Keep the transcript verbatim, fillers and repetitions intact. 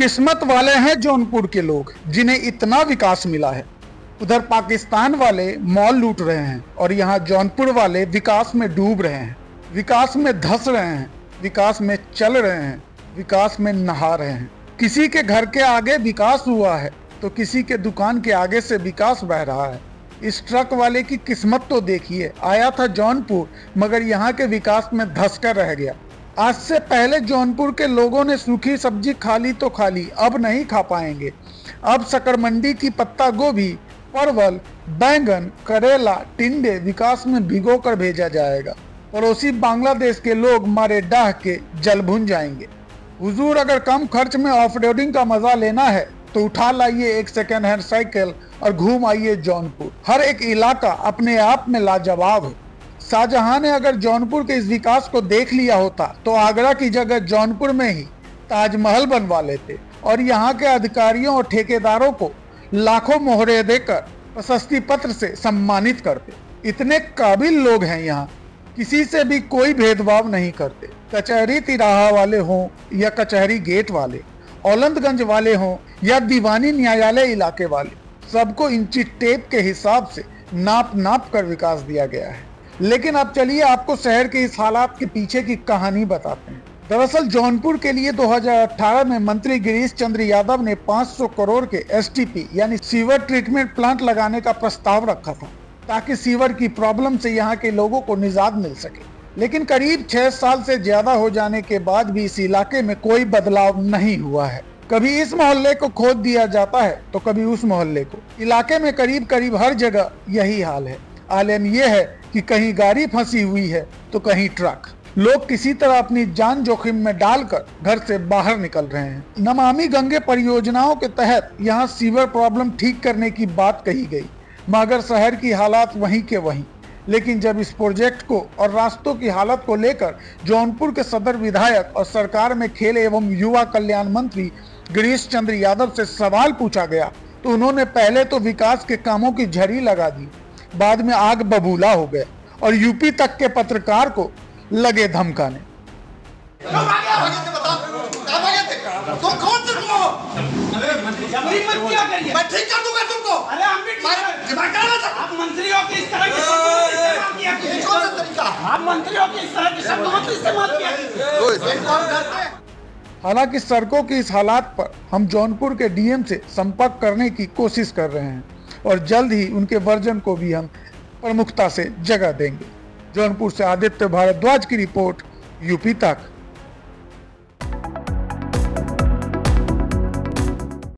किस्मत वाले हैं जौनपुर के लोग जिन्हें इतना विकास मिला है। उधर पाकिस्तान वाले मॉल लूट रहे हैं और यहाँ जौनपुर वाले विकास में डूब रहे हैं, विकास में धंस रहे हैं, विकास में चल रहे हैं, विकास में नहा रहे हैं। किसी के घर के आगे विकास हुआ है तो किसी के दुकान के आगे से विकास बह रहा है। इस ट्रक वाले की किस्मत तो देखिए, आया था जौनपुर मगर यहाँ के विकास में धंस कर रह गया। आज से पहले जौनपुर के लोगों ने सूखी सब्जी खा ली तो खा ली, अब नहीं खा पाएंगे। अब शकरमंडी की पत्ता गोभी, परवल, बैंगन, करेला, टिंडे विकास में भिगो कर भेजा जाएगा। पड़ोसी बांग्लादेश के लोग मारे डाह के जल भुन जाएंगे। हुजूर, अगर कम खर्च में ऑफ रोडिंग का मजा लेना है तो उठा लाइए एक सेकेंड हैंड साइकिल और घूम आइए जौनपुर। हर एक इलाका अपने आप में लाजवाब है। शाहजहां ने अगर जौनपुर के इस विकास को देख लिया होता तो आगरा की जगह जौनपुर में ही ताजमहल बनवा लेते और यहाँ के अधिकारियों और ठेकेदारों को लाखों मोहरे देकर प्रशस्ति पत्र से सम्मानित करते। इतने काबिल लोग हैं यहाँ, किसी से भी कोई भेदभाव नहीं करते। कचहरी तिराहा वाले हों या कचहरी गेट वाले, औलंदगंज वाले हों या दीवानी न्यायालय इलाके वाले, सबको इंची टेप के हिसाब से नाप नाप कर विकास दिया गया है। लेकिन अब चलिए आपको शहर के इस हालात के पीछे की कहानी बताते हैं। दरअसल जौनपुर के लिए दो हज़ार अठारह में मंत्री गिरीश चंद्र यादव ने पाँच सौ करोड़ के एस टी पी यानी सीवर ट्रीटमेंट प्लांट लगाने का प्रस्ताव रखा था ताकि सीवर की प्रॉब्लम से यहाँ के लोगों को निजात मिल सके। लेकिन करीब छह साल से ज्यादा हो जाने के बाद भी इस इलाके में कोई बदलाव नहीं हुआ है। कभी इस मोहल्ले को खोद दिया जाता है तो कभी उस मोहल्ले को। इलाके में करीब करीब हर जगह यही हाल है। आलम यह है कि कहीं गाड़ी फंसी हुई है तो कहीं ट्रक। लोग किसी तरह अपनी जान जोखिम में डालकर घर से बाहर निकल रहे हैं। नमामि गंगे परियोजनाओं के तहत यहाँ सीवर प्रॉब्लम ठीक करने की बात कही गई मगर शहर की हालात वहीं के वहीं। लेकिन जब इस प्रोजेक्ट को और रास्तों की हालत को लेकर जौनपुर के सदर विधायक और सरकार में खेल एवं युवा कल्याण मंत्री गिरीश चंद्र यादव से सवाल पूछा गया तो उन्होंने पहले तो विकास के कामों की झड़ी लगा दी, बाद में आग बबूला हो गए और यूपी तक के पत्रकार को लगे धमकाने। हालांकि सड़कों की इस हालात पर हम जौनपुर के डी एम से संपर्क करने की कोशिश कर रहे हैं और जल्द ही उनके वर्जन को भी हम प्रमुखता से जगह देंगे। जौनपुर से आदित्य भारद्वाज की रिपोर्ट, यूपी तक।